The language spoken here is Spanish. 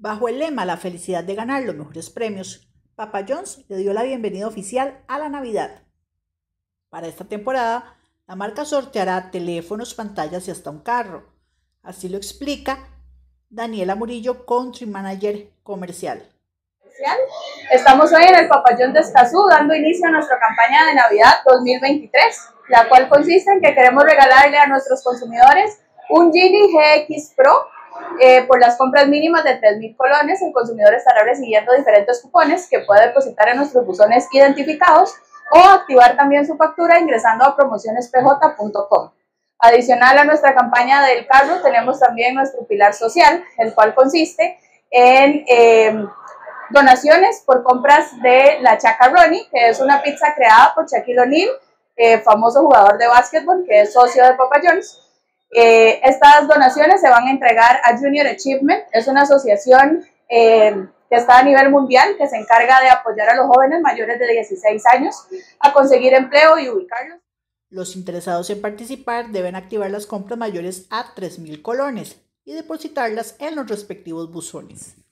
Bajo el lema La felicidad de ganar los mejores premios, Papa John's le dio la bienvenida oficial a la Navidad. Para esta temporada, la marca sorteará teléfonos, pantallas y hasta un carro. Así lo explica Daniela Murillo, Country Manager Comercial. Estamos hoy en el Papa John's de Escazú dando inicio a nuestra campaña de Navidad 2023, la cual consiste en que queremos regalarle a nuestros consumidores un Geely GX Pro. Por las compras mínimas de 3.000 colones, el consumidor estará recibiendo diferentes cupones que puede depositar en nuestros buzones identificados o activar también su factura ingresando a promocionespj.com. Adicional a nuestra campaña del carro, tenemos también nuestro pilar social, el cual consiste en donaciones por compras de la Chacaroni, que es una pizza creada por Shaquille O'Neal, famoso jugador de básquetbol que es socio de Papa John's. Estas donaciones se van a entregar a Junior Achievement, es una asociación que está a nivel mundial que se encarga de apoyar a los jóvenes mayores de 16 años a conseguir empleo y ubicarlos. Los interesados en participar deben activar las compras mayores a 3.000 colones y depositarlas en los respectivos buzones.